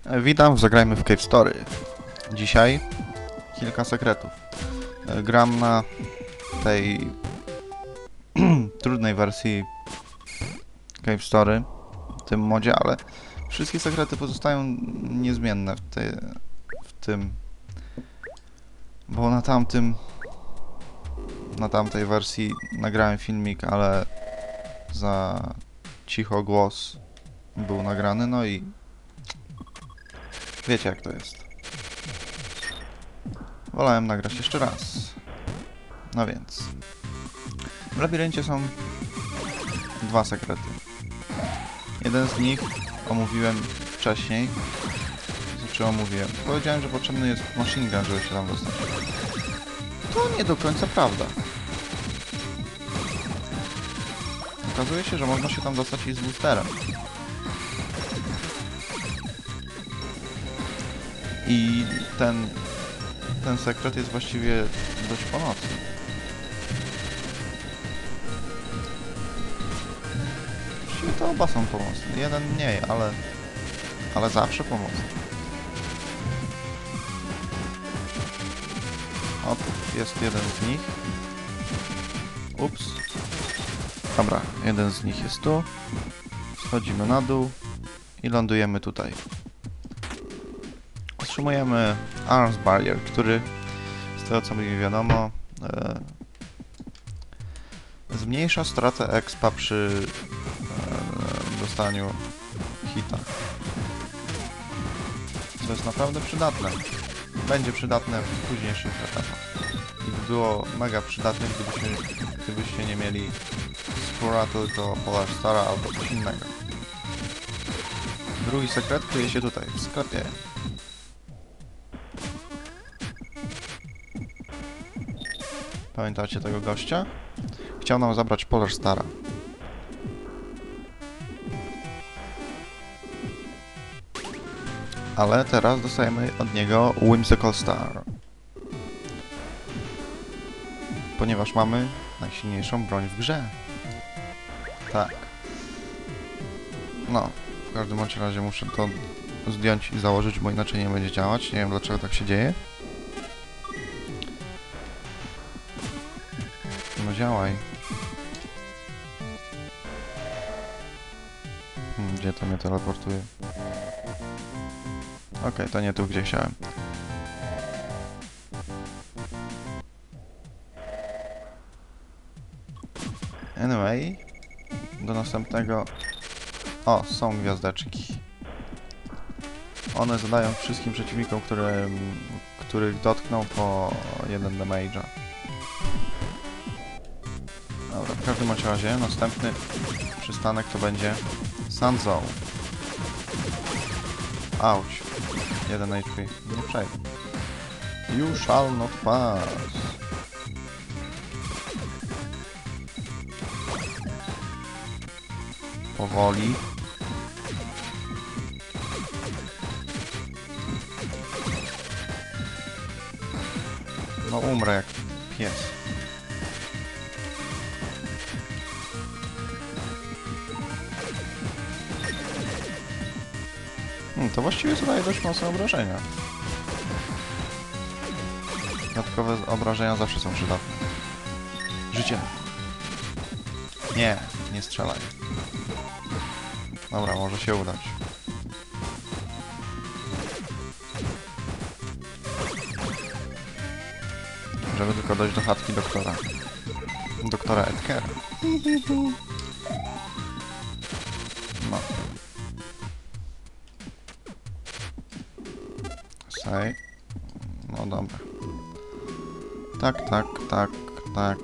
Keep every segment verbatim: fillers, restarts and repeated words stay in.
Witam w Zagrajmy w Cave Story. Dzisiaj kilka sekretów. Gram na tej trudnej wersji Cave Story, w tym modzie, ale wszystkie sekrety pozostają niezmienne w, te, w tym, bo na tamtym na tamtej wersji nagrałem filmik, ale za cicho głos był nagrany, no i wiecie jak to jest. Wolałem nagrać jeszcze raz. No więc w labiryncie są dwa sekrety. Jeden z nich omówiłem wcześniej. Znaczy omówiłem. Powiedziałem, że potrzebny jest machine gun, żeby się tam dostać. To nie do końca prawda. Okazuje się, że można się tam dostać i z boosterem. I ten, ten sekret jest właściwie dość pomocny. Właściwie to oba są pomocne. Jeden mniej, ale, ale zawsze pomocny. O, tu jest jeden z nich. Ups. Dobra, jeden z nich jest tu. Schodzimy na dół i lądujemy tutaj. Otrzymujemy Arms Barrier, który, z tego co mi wiadomo, e, zmniejsza stratę expa przy e, dostaniu hita. Co jest naprawdę przydatne. Będzie przydatne w późniejszych etapach. I by było mega przydatne, gdybyście, gdybyście nie mieli Spora, tylko Polar Stara albo coś innego. Drugi sekret kryje się tutaj, w sklepie. Pamiętacie tego gościa? Chciał nam zabrać Polar Stara. Ale teraz dostajemy od niego Whimsical Star. Ponieważ mamy najsilniejszą broń w grze. Tak. No, w każdym bądź razie muszę to zdjąć i założyć, bo inaczej nie będzie działać. Nie wiem dlaczego tak się dzieje. No działaj. Hmm, gdzie to mnie teleportuje? Okej, okay, to nie tu, gdzie chciałem. Anyway, do następnego... O, są gwiazdeczki. One zadają wszystkim przeciwnikom, które, których dotkną po jeden damage'a. Dobra, w każdym razie następny przystanek to będzie Sun Zone. Auć. jeden H P. Nie przejdę. You shall not pass. Powoli. No umrę jak pies. Hmm, to właściwie zadaje dość mocne obrażenia. Dodatkowe obrażenia zawsze są przydatne. Życie. Nie, nie strzelaj. Dobra, może się udać. Żeby tylko dojść do chatki doktora. Doktora Edgara. No. Saj. No dobra. Tak, tak, tak, tak.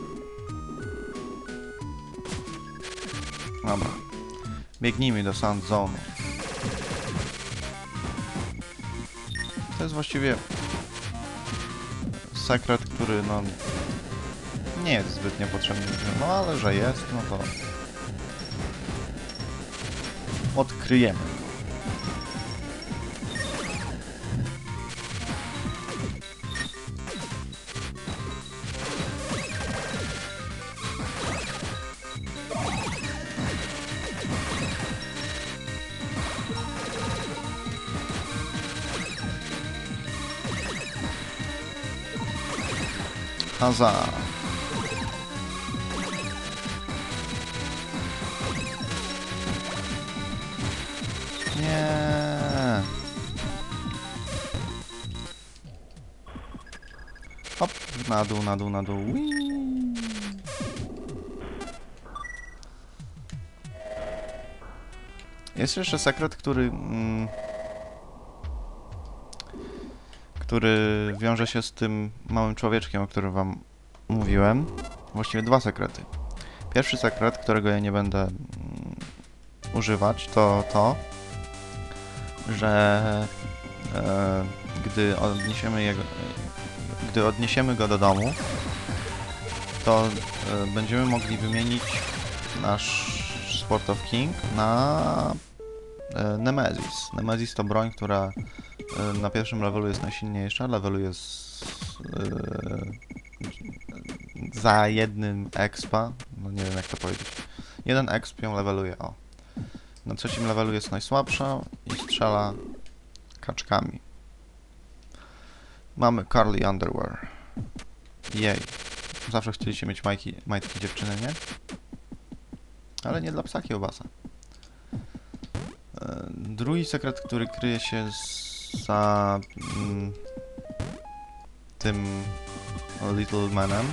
Dobra. Biegnijmy do Sun Zone. To jest właściwie sekret, który no nie jest zbytnio potrzebny, no ale że jest, no to odkryjemy. Haza. Nie. Hop, na dół, na dół, na dół. Whee! Jest jeszcze sekret, który... Mm, który wiąże się z tym małym człowieczkiem, o którym wam mówiłem. Właściwie dwa sekrety. Pierwszy sekret, którego ja nie będę mm, używać, to to, że e, gdy odniesiemy jego, gdy odniesiemy go do domu, to e, będziemy mogli wymienić nasz Sword of King na e, Nemesis. Nemesis to broń, która e, na pierwszym levelu jest najsilniejsza, levelu jest e, za jednym expa, no nie wiem jak to powiedzieć. Jeden exp ją leveluje, o. Na trzecim levelu jest najsłabsza i strzela kaczkami. Mamy Carly Underwear. Jej. Zawsze chcieliście mieć majki, majtki dziewczyny, nie? Ale nie dla psa kiełbasa. Drugi sekret, który kryje się za mm, tym Little Manem,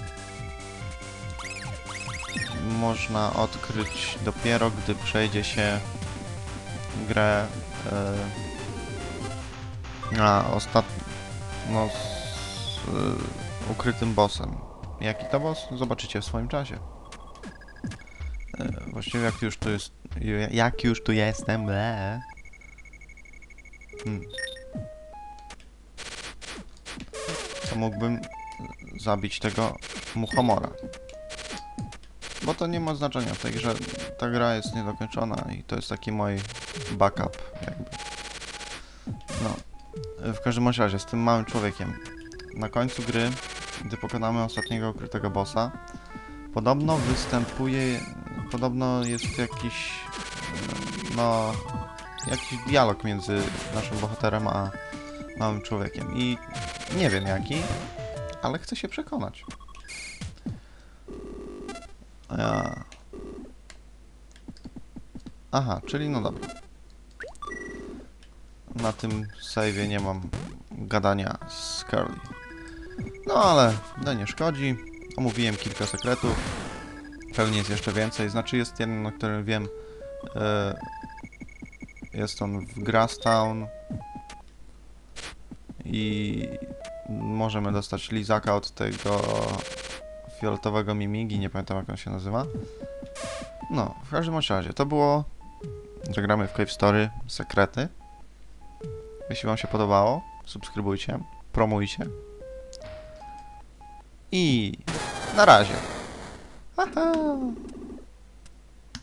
można odkryć dopiero, gdy przejdzie się grę yy, na ostatnim, no, z yy, ukrytym bossem. Jaki to boss? Zobaczycie w swoim czasie. Yy, właściwie jak już tu jest, jak już tu jestem, ble. Hmm. To mógłbym zabić tego Muchomora. Bo to nie ma znaczenia w tej grze. Ta gra jest niedokończona i to jest taki mój backup, jakby. No. W każdym razie, z tym małym człowiekiem. Na końcu gry, gdy pokonamy ostatniego ukrytego bossa, podobno występuje... Podobno jest jakiś... No... Jakiś dialog między naszym bohaterem a małym człowiekiem. I nie wiem jaki, ale chcę się przekonać. Ja. Aha, czyli no dobra. Na tym save'ie nie mam gadania z Carly. No ale to nie szkodzi. Omówiłem kilka sekretów. Pewnie jest jeszcze więcej. Znaczy jest jeden, o którym wiem. Yy, jest on w Grasstown. I możemy dostać lizaka od tego fioletowego mimigi. Nie pamiętam jak on się nazywa. No, w każdym razie, to było Zagramy w Cave Story Sekrety. Jeśli wam się podobało, subskrybujcie, promujcie. I na razie. Aha.